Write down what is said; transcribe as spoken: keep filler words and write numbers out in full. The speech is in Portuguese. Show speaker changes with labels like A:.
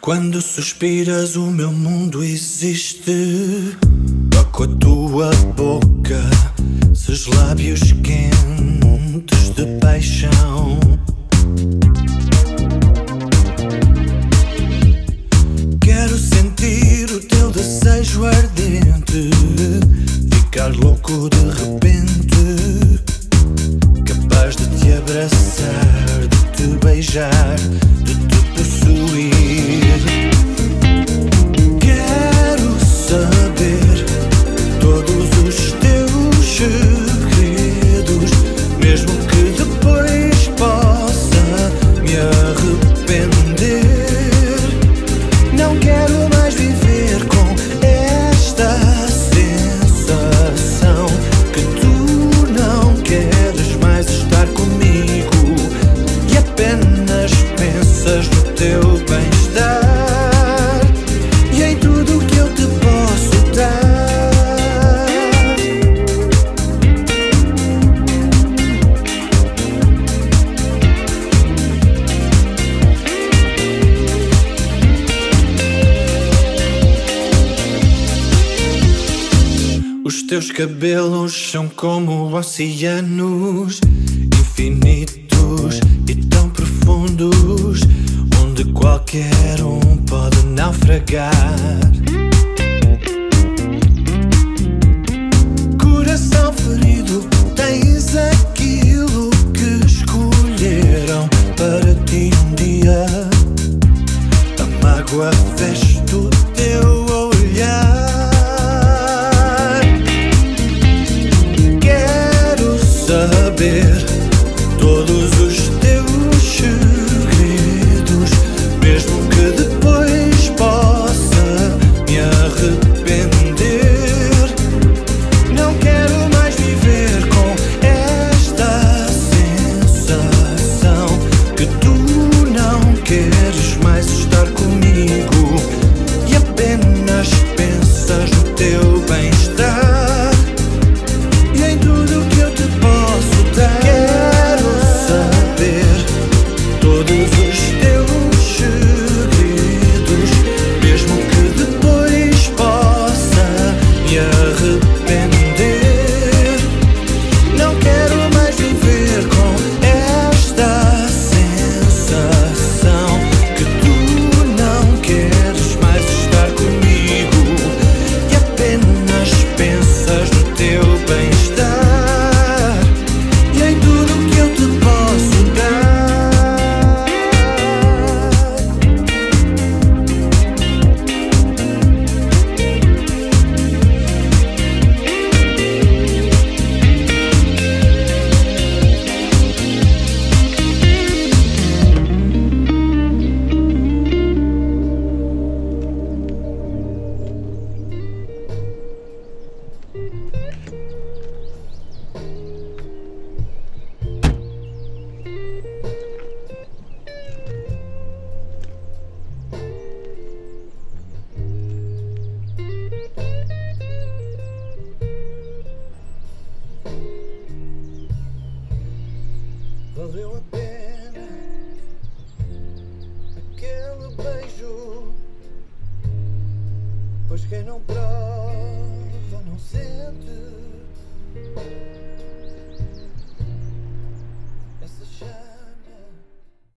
A: Quando suspiras o meu mundo existe. Toco a tua boca, seus lábios quentes de paixão. Quero sentir o teu desejo ardente, ficar louco de repente, capaz de te abraçar, de te beijar, de te possuir. Quero saber todos os teus segredos, mesmo que depois possa me arrepender. Não quero mais viver com esta sensação que tu não queres mais estar comigo e apenas pensas no teu bem-estar e em tudo que eu te posso dar. Os teus cabelos são como oceanos infinitos e tão profundos, onde qualquer um pode naufragar. Coração ferido, tens aquilo que escolheram para ti um dia. A mágoa veste o teu olhar. Saber todos os teus segredos, mesmo que depois possa me arrepender. Não quero mais viver com esta sensação que tu não queres mais estar comigo e apenas pensas no teu bem-estar e em tudo que eu te posso dar. Quero saber todos os teus segredos, mesmo que depois possa me arrepender. Não quero mais viver com esta sensação que tu não queres mais estar comigo e apenas pensas no teu bem-estar. Valeu a pena aquele beijo, pois quem não prova não sente.